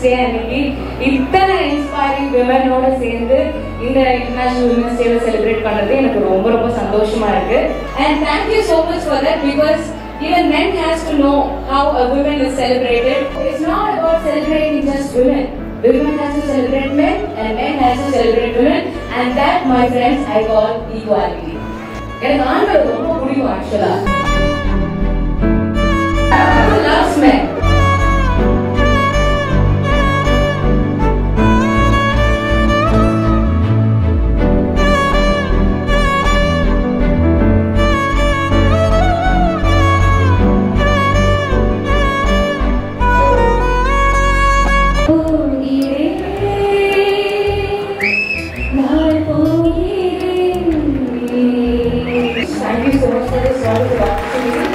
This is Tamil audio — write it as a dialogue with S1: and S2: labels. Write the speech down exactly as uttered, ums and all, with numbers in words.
S1: Day அன்னைக்கு இத்தனை இன்ஸ்பைரிங் விமனோட சேர்ந்து இந்த இன்டர்நேஷனல் விமன்ஸ் டேவை செலிப்ரேட் பண்றது எனக்கு ரொம்ப ரொம்ப சந்தோஷமா இருக்கு. And thank you so much for that because even men has to know how a woman is celebrated. It's not about celebrating just women. Women has to celebrate men and men has to celebrate women, and that, my friends, I call equality. எனக்கு ஆண்களை ரொம்ப பிடிக்கும் ஆக்சுவலா. Who loves men? Thank you so much for this wonderful opportunity.